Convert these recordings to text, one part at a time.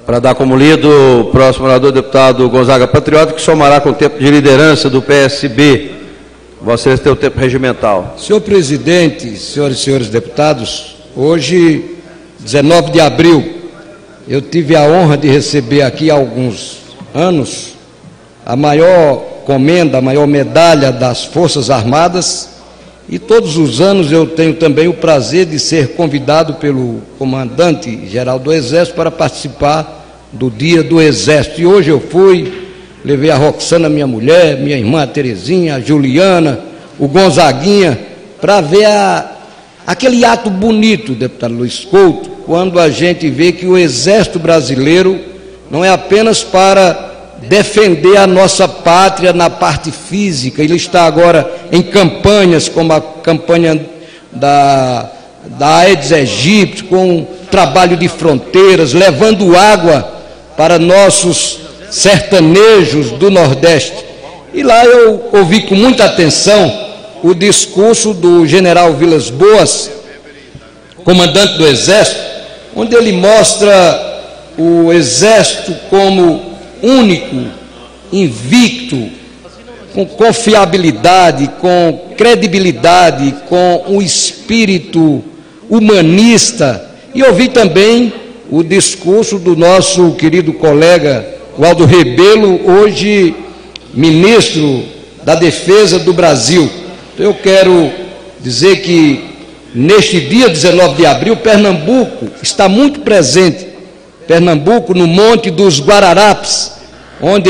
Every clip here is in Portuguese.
Para dar como lido, o próximo orador, deputado Gonzaga Patriota, que somará com o tempo de liderança do PSB. Vocês têm o tempo regimental. Senhor presidente, senhoras e senhores deputados, hoje, 19 de abril, eu tive a honra de receber aqui há alguns anos a maior comenda, a maior medalha das Forças Armadas, e todos os anos eu tenho também o prazer de ser convidado pelo comandante-geral do Exército para participar do Dia do Exército. E hoje eu fui, levei a Roxana, minha mulher, minha irmã a Terezinha, a Juliana, o Gonzaguinha, para ver aquele ato bonito, deputado Luiz Couto, quando a gente vê que o Exército Brasileiro não é apenas para defender a nossa pátria na parte física, ele está agora em campanhas, como a campanha da Aedes aegypti, com trabalho de fronteiras, levando água para nossos sertanejos do Nordeste. E lá eu ouvi com muita atenção o discurso do general Vilas Boas, comandante do Exército, onde ele mostra o Exército como único, invicto, com confiabilidade, com credibilidade, com um espírito humanista. E ouvi também o discurso do nosso querido colega Waldo Rebelo, hoje ministro da Defesa do Brasil. Eu quero dizer que neste dia 19 de abril, Pernambuco está muito presente. Pernambuco, no Monte dos Guararapes, onde em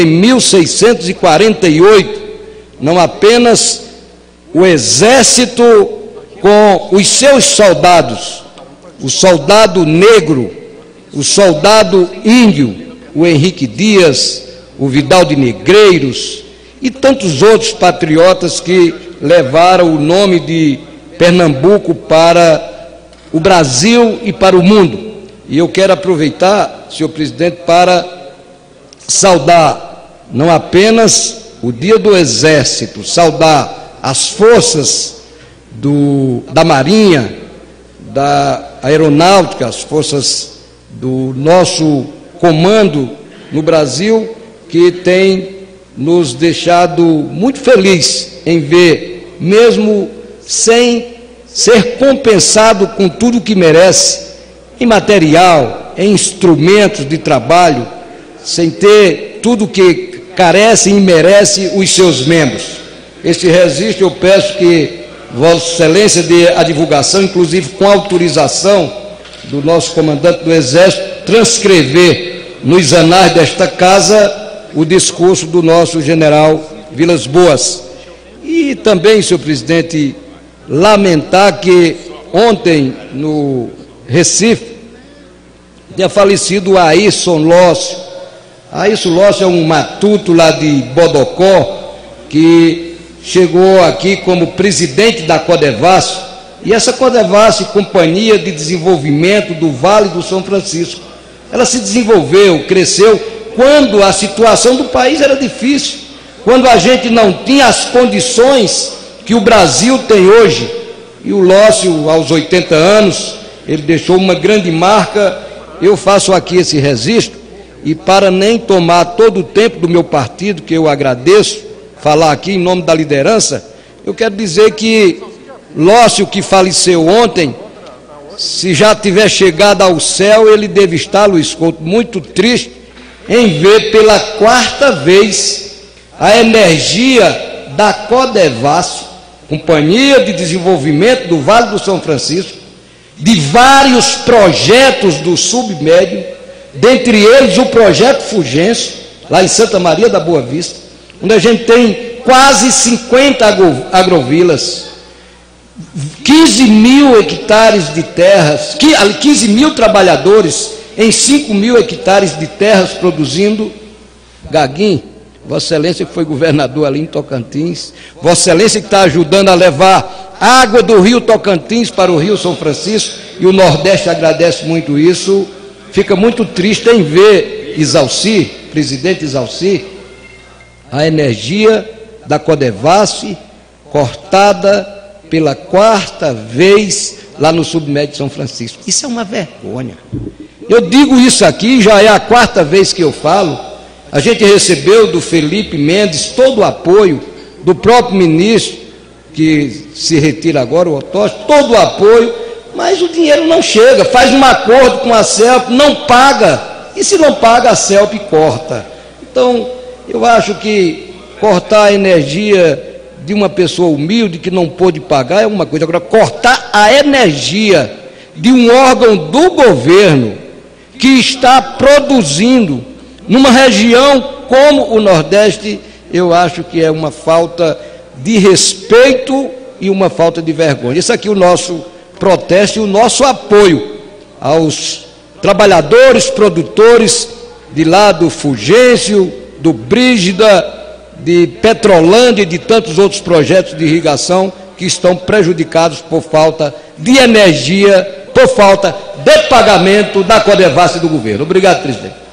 1648, não apenas o Exército com os seus soldados, o soldado negro, o soldado índio, o Henrique Dias, o Vidal de Negreiros e tantos outros patriotas que levaram o nome de Pernambuco para o Brasil e para o mundo. E eu quero aproveitar, senhor presidente, para saudar não apenas o Dia do Exército, saudar as forças da Marinha, da Aeronáutica, as forças do nosso comando no Brasil, que tem nos deixado muito felizes em ver, mesmo sem ser compensado com tudo que merece, em material, em instrumentos de trabalho, sem ter tudo que carece e merece os seus membros. Este registro eu peço que Vossa Excelência dê a divulgação, inclusive com autorização do nosso comandante do Exército, transcrever nos anais desta casa o discurso do nosso general Vilas Boas. E também, senhor presidente, lamentar que ontem no Recife tinha falecido o Ayrson Lócio. Ayrson Lócio é um matuto lá de Bodocó, que chegou aqui como presidente da Codevasf, e essa Codevasf, Companhia de Desenvolvimento do Vale do São Francisco, ela se desenvolveu, cresceu, quando a situação do país era difícil, quando a gente não tinha as condições que o Brasil tem hoje. E o Lócio, aos 80 anos, ele deixou uma grande marca. Eu faço aqui esse registro, e para nem tomar todo o tempo do meu partido, que eu agradeço, falar aqui em nome da liderança, eu quero dizer que Lócio, que faleceu ontem, se já tiver chegado ao céu, ele deve estar, Luiz Couto, muito triste em ver pela quarta vez a energia da Codevasf, Companhia de Desenvolvimento do Vale do São Francisco, de vários projetos do submédio, dentre eles o projeto Fulgêncio, lá em Santa Maria da Boa Vista, onde a gente tem quase 50 agrovilas, 15 mil hectares de terras, 15 mil trabalhadores em 5 mil hectares de terras produzindo. Gaguinho, Vossa Excelência que foi governador ali em Tocantins, Vossa Excelência que está ajudando a levar água do rio Tocantins para o rio São Francisco, e o Nordeste agradece muito isso. Fica muito triste em ver Isalci, presidente Isalci, a energia da Codevasf cortada pela quarta vez lá no submédio de São Francisco. Isso é uma vergonha. Eu digo isso aqui, já é a 4ª vez que eu falo. A gente recebeu do Felipe Mendes todo o apoio, do próprio ministro, que se retira agora, o Otócio, todo o apoio, mas o dinheiro não chega. Faz um acordo com a CELP, não paga, e se não paga, a CELP corta. Então, eu acho que cortar a energia de uma pessoa humilde que não pôde pagar é uma coisa. Agora, cortar a energia de um órgão do governo que está produzindo numa região como o Nordeste, eu acho que é uma falta de respeito e uma falta de vergonha. Isso aqui é o nosso protesto e o nosso apoio aos trabalhadores, produtores de lá do Fulgêncio, do Brígida, de Petrolândia e de tantos outros projetos de irrigação que estão prejudicados por falta de energia, por falta de pagamento da Codevasf e do governo. Obrigado, presidente.